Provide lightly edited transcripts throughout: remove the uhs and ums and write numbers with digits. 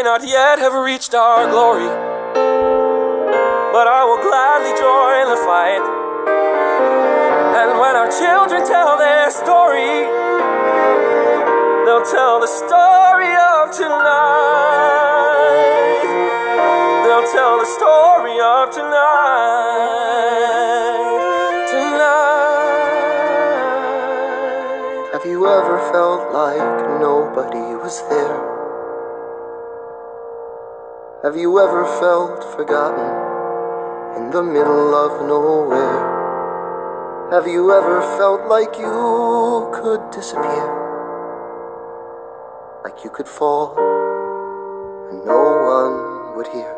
may not yet have reached our glory, but I will gladly join the fight. And when our children tell their story, they'll tell the story of tonight. They'll tell the story of tonight. Tonight. Have you ever felt like nobody was there? Have you ever felt forgotten in the middle of nowhere? Have you ever felt like you could disappear? Like you could fall and no one would hear?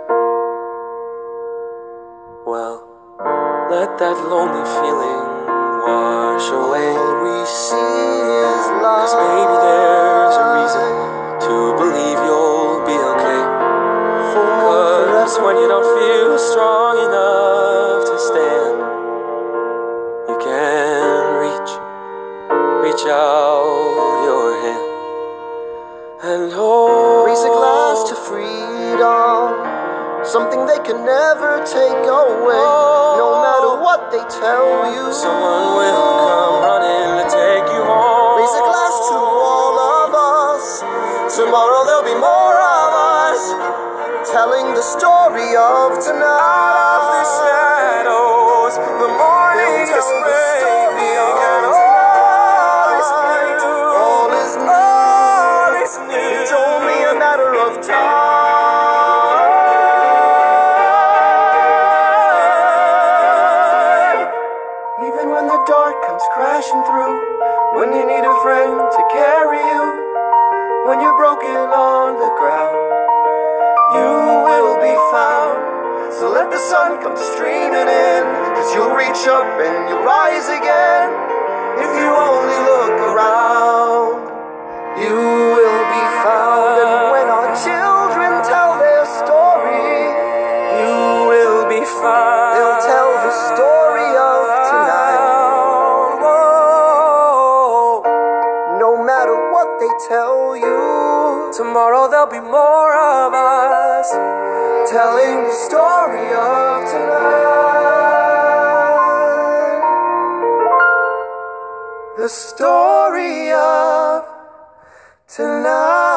Well, let that lonely feeling wash away. All we see is light. 'Cause maybe there's a reason to believe you'll be okay. 'Cause when you don't feel strong enough to stand, you can reach out your hand and hold. Raise a glass to freedom, something they can never take away. No matter what they tell you, someone will come running to take you home. Raise a glass to all of us. Tomorrow there'll be more of us, telling the story of tonight. Out of the shadows, the morning is breaking, and all is new. All is new. It's only a matter of time. Even when the dark comes crashing through, when you need a friend to carry you, when you're broken on the ground, you will be found. So let the sun come streaming in, 'cause you'll reach up and you'll rise again. If you only look around, you will be found. And when our children tell their story, you will be found. They'll tell the story of tonight. No matter what they tell you, tomorrow there'll be more of us, telling the story of tonight. The story of tonight.